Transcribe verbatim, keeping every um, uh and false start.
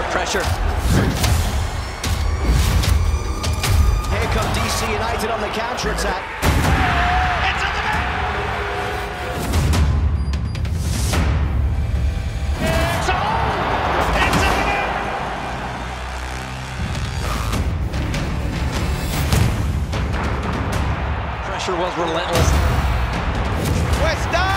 Pressure. Here come D C United on the counter-attack. It's on the net! It's on! It's on the net! Pressure was relentless. West